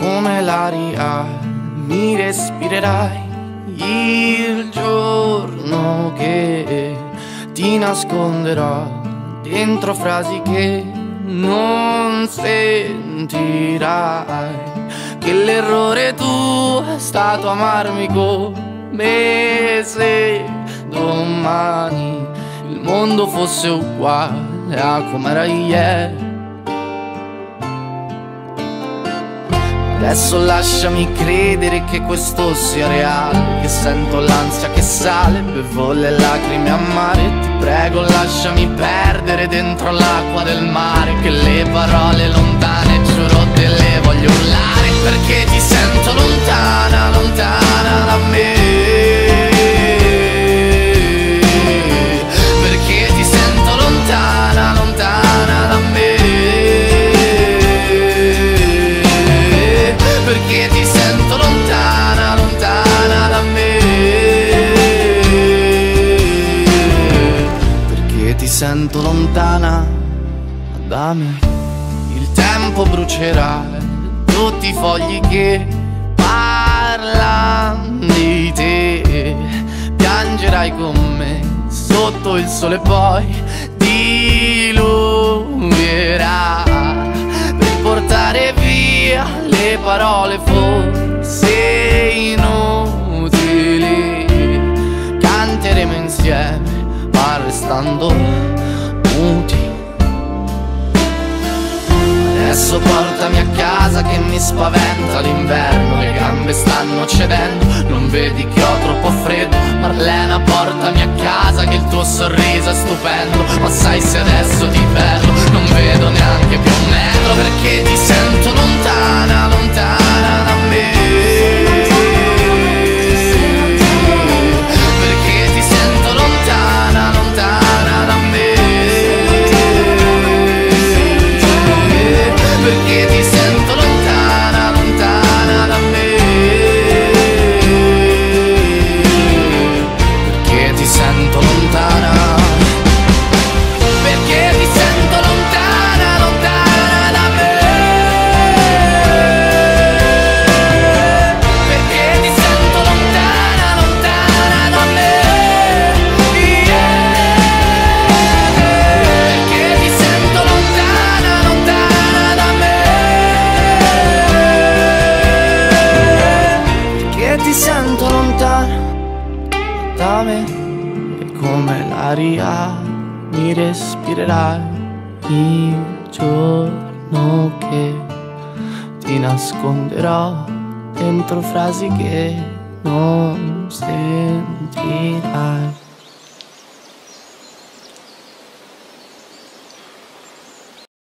come l'aria mi respirerai il giorno che ti nasconderò dentro frasi che non sentirai, che l'errore tuo è stato amarmi come se domani il mondo fosse uguale a com'era ieri. Adesso lasciami credere che questo sia reale, che sento l'ansia che sale, bevo le lacrime amare. Ti prego lasciami perdere dentro l'acqua del mare, che le parole lontane giuro te le voglio urlare, perché ti sento lontana, lontana da me, perché ti sento lontana, lontana da me, perché ti sento lontana, lontana da me, perché ti sento lontana da me. Il tempo brucerà tutti i fogli che parlano di te, piangerai con me sotto il sole, poi diluvierà per portare via le parole forse inutili. Canteremo insieme ma restando muti. Adesso portami a casa che mi spaventa l'inverno, le gambe stanno cedendo, non vedi che ho troppo freddo. Marlena portami a casa che il tuo sorriso è stupendo, ma sai se adesso ti perdo non vedo neanche più un metro, perché ti sento lontana, lontana da me, perché ti sento lontana, lontana da me, perché ti sento lontana, lontana da me, perché ti sento lontana, perché ti sento lontana, lontana da me, perché ti sento lontana, lontana da me, perché ti sento lontana, lontana da me, perché ti sento lontana da me, e come l'aria mi respirerai il giorno che ti nasconderò dentro frasi che non sentirai.